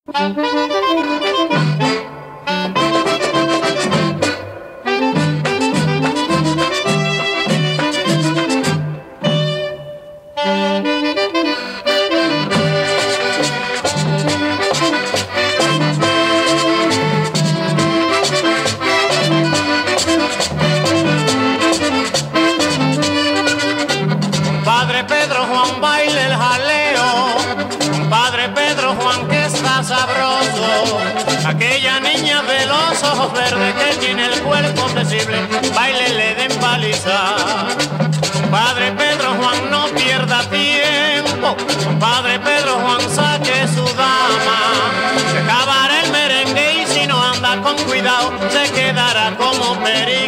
Padre Pedro Juan, baile el jaleo. Padre Pedro Juan, que está sabroso. Aquella niña de los ojos verdes que tiene el cuerpo sensible, baile le den paliza. Padre Pedro Juan, no pierda tiempo. Padre Pedro Juan, saque su dama. Se acabará el merengue y si no anda con cuidado se quedará como perito.